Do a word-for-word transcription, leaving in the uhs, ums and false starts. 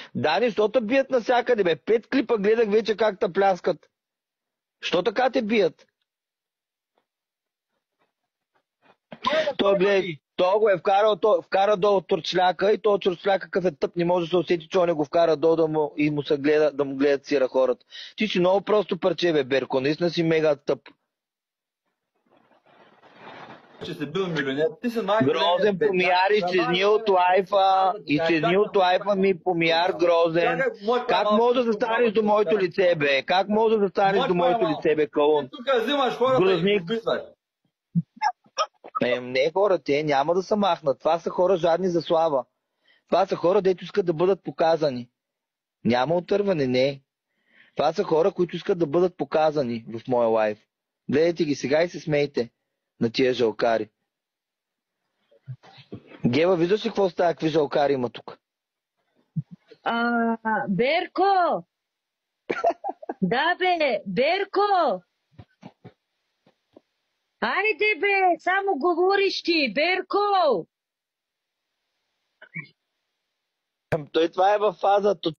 Дани, защото бият навсякъде, бе. Пет клипа гледах вече как те пляскат. Що така те бият? Той, гледай, той го е вкарал, той вкара долу турчляка и той турчляка какъв е тъп, не може да се усети, че он не го вкара долу да му, и му се гледа, да му гледат сира хората. Ти си много просто парче, бе, Берко, наистина си мега тъп. Че си бил милионер, ти си най-големият Грозен бедняк. помияр, изчезни от лайфа, изчезни от лайфа ми, помияр Грозен. Чакай, моята Как малка може да станеш до програма, моето лице, бе? Как може да станеш Моята до моето малка. лице, бе, Калун? Ти тук взимаш хората и Грозник. ги описваш. Е, не хора, те няма да се махнат. Това са хора жадни за слава. Това са хора, дето искат да бъдат показани. Няма отърване, не. Това са хора, които искат да бъдат показани в моя лайф. Гледайте ги сега и се смейте на тия жалкари. Гева, виждаш ли какво става, какви жалкари има тук? А, Берко! Да, бе, Берко! Айде, бе, само говориш ти, Берко! Той това е във фаза